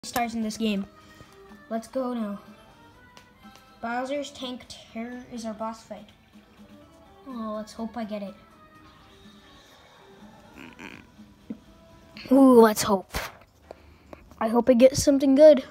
Stars in this game. Let's go now. Bowser's Tank Terror is our boss fight. Oh, let's hope I get it. Ooh, let's hope. I hope I get something good.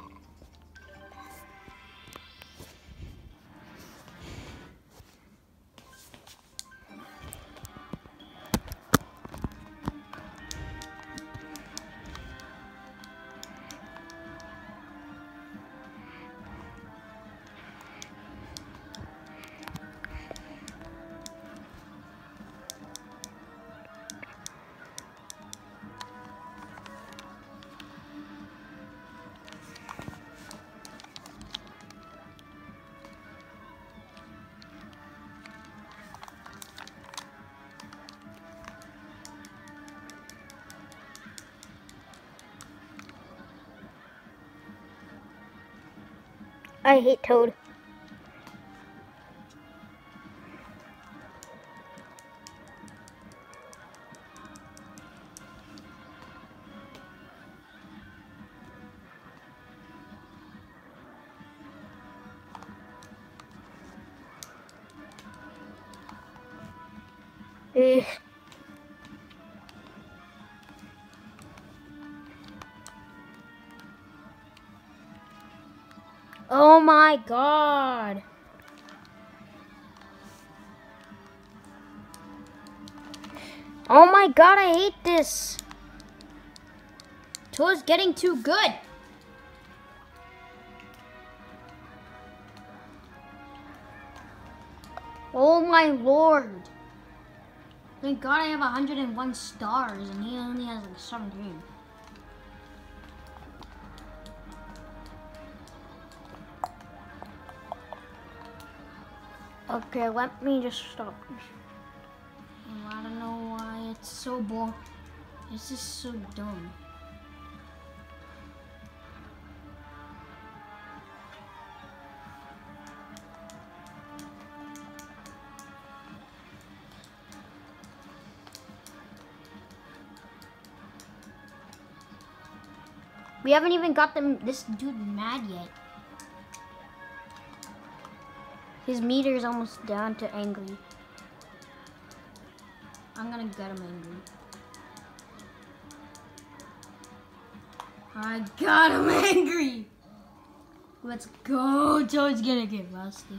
I hate Toad. Ugh. Oh my god. Oh my god, I hate this. Toad's getting too good. Oh my lord. Thank god I have 101 stars and he only has like 17. Okay, let me just stop. I don't know why it's so boring. This is so dumb. We haven't even got this dude mad yet. His meter is almost down to angry. I'm gonna get him angry. I got him angry! Let's go! Toad's gonna get busted.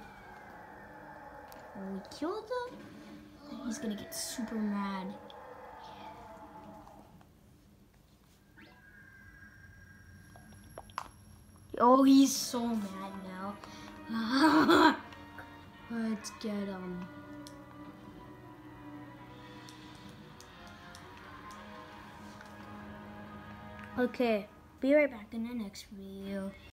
Oh, we killed him? He's gonna get super mad. Oh, he's so mad now. Let's get him. Okay, be right back in the next video.